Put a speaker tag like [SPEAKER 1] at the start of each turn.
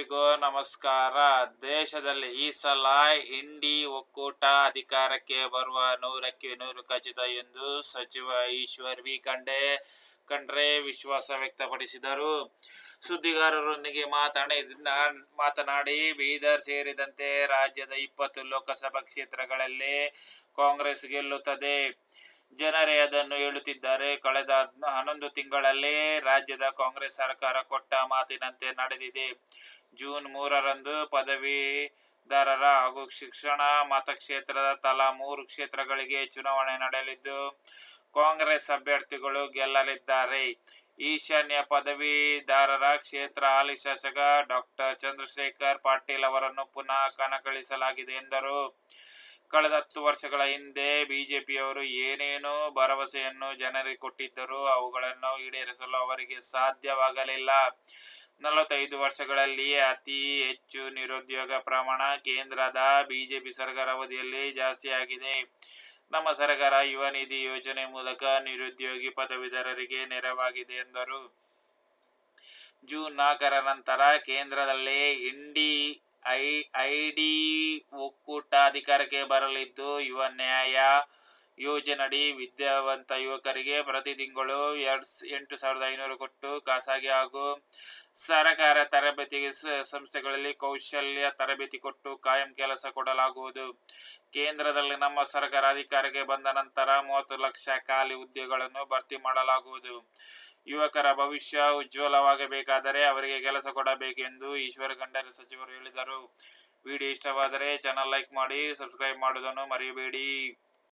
[SPEAKER 1] ಎಲ್ಲರಿಗೂ ನಮಸ್ಕಾರ. ದೇಶದಲ್ಲಿ ಈ ಸಲ ಇಂಡಿ ಒಕ್ಕೂಟ ಅಧಿಕಾರಕ್ಕೆ ಬರುವ 100ಕ್ಕೆ 100 ಖಚಿತ ಎಂದು ಸಚಿವ ಈಶ್ವರ್ ಬಿ ಖಂಡ್ರೆ ವಿಶ್ವಾಸ ವ್ಯಕ್ತಪಡಿಸಿದರು. ಸುದ್ದಿಗಾರರೊಂದಿಗೆ ಮಾತನಾಡಿ ಬೀದರ್ ಸೇರಿದಂತೆ ರಾಜ್ಯದ 20 ಲೋಕಸಭಾ ಕ್ಷೇತ್ರಗಳಲ್ಲಿ ಕಾಂಗ್ರೆಸ್ ಗೆಲ್ಲುತ್ತದೆ. ಜನರೇ ಅದನ್ನು ಹೇಳುತ್ತಿದ್ದಾರೆ. ಕಳೆದ 11 ತಿಂಗಳಲ್ಲಿ ರಾಜ್ಯದ ಕಾಂಗ್ರೆಸ್ ಸರ್ಕಾರ ಕೊಟ್ಟ ಮಾತಿನಂತೆ ನಡೆದಿದೆ. ಜೂನ್ 3ರಂದು ಪದವೀಧರರ ಹಾಗೂ ಶಿಕ್ಷಣ ಮತಕ್ಷೇತ್ರದ ತಲಾ 3 ಕ್ಷೇತ್ರಗಳಿಗೆ ಚುನಾವಣೆ ನಡೆಯಲಿದ್ದು, ಕಾಂಗ್ರೆಸ್ ಅಭ್ಯರ್ಥಿಗಳು ಗೆಲ್ಲಲಿದ್ದಾರೆ. ಈಶಾನ್ಯ ಪದವೀಧರರ ಕ್ಷೇತ್ರ ಹಾಲಿ ಶಾಸಕ ಡಾ ಚಂದ್ರಶೇಖರ್ ಪಾಟೀಲ್ ಅವರನ್ನು ಪುನಃ ಕಣಕ್ಕಿಳಿಸಲಾಗಿದೆ ಎಂದರು. ಕಳೆದ 10 ವರ್ಷಗಳ ಹಿಂದೆ ಬಿಜೆಪಿಯವರು ಏನೇನು ಭರವಸೆಯನ್ನು ಜನರಿಗೆ ಕೊಟ್ಟಿದ್ದರೂ ಅವುಗಳನ್ನು ಈಡೇರಿಸಲು ಅವರಿಗೆ ಸಾಧ್ಯವಾಗಲಿಲ್ಲ. 45 ವರ್ಷಗಳಲ್ಲಿಯೇ ಅತಿ ಹೆಚ್ಚು ನಿರುದ್ಯೋಗ ಪ್ರಮಾಣ ಕೇಂದ್ರದ ಬಿಜೆಪಿ ಸರ್ಕಾರ ಅವಧಿಯಲ್ಲಿ ಜಾಸ್ತಿಯಾಗಿದೆ. ನಮ್ಮ ಸರ್ಕಾರ ಯುವ ನಿಧಿ ಯೋಜನೆ ಮೂಲಕ ನಿರುದ್ಯೋಗಿ ಪದವೀಧರರಿಗೆ ನೆರವಾಗಿದೆ ಎಂದರು. ಜೂನ್ 4ರ ನಂತರ ಕೇಂದ್ರದಲ್ಲಿ ಐಡಿ ಒಕ್ಕೂಟ ಅಧಿಕಾರಕ್ಕೆ ಬರಲಿದ್ದು, ಯುವ ನ್ಯಾಯ ಯೋಜನೆಯಡಿ ವಿದ್ಯಾವಂತ ಯುವಕರಿಗೆ ಪ್ರತಿ ತಿಂಗಳು 8,500 ಕೊಟ್ಟು ಖಾಸಗಿ ಹಾಗೂ ಸರಕಾರ ತರಬೇತಿ ಸಂಸ್ಥೆಗಳಲ್ಲಿ ಕೌಶಲ್ಯ ತರಬೇತಿ ಕೊಟ್ಟು ಕಾಯಂ ಕೆಲಸ ಕೊಡಲಾಗುವುದು. ಕೇಂದ್ರದಲ್ಲಿ ನಮ್ಮ ಸರ್ಕಾರ ಅಧಿಕಾರಕ್ಕೆ ಬಂದ ನಂತರ 30 ಲಕ್ಷ ಖಾಲಿ ಹುದ್ದೆಗಳನ್ನು ಭರ್ತಿ ಮಾಡಲಾಗುವುದು. ಯುವಕರ ಭವಿಷ್ಯ ಉಜ್ವಲವಾಗಬೇಕಾದರೆ ಅವರಿಗೆ ಕೆಲಸ ಕೊಡಬೇಕು ಎಂದು ಈಶ್ವರ್ ಖಂಡ್ರೆ ಸಚಿವರು ಹೇಳಿದರು. ವಿಡಿಯೋ ಇಷ್ಟವಾದರೆ ಚಾನಲ್ ಲೈಕ್ ಮಾಡಿ, ಸಬ್ಸ್ಕ್ರೈಬ್ ಮಾಡುವುದನ್ನು ಮರೆಯಬೇಡಿ.